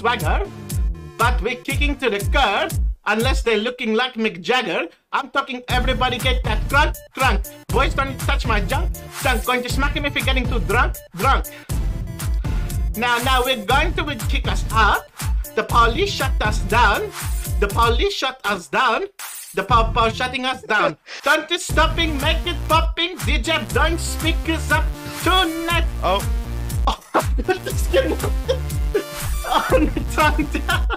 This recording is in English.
swagger, but we're kicking to the curb. Unless they're looking like Mick Jagger. I'm talking everybody get that crunk, crunk. Boys, don't touch my junk, junk. Going to smack him if you're getting too drunk, drunk. Now we're going to kick us out. The police shut us down. The police shut us down. The pow shutting us down. Don't it stopping, make it popping. DJ, don't speak us up tonight. Oh. Oh, the skin. Oh, turn down.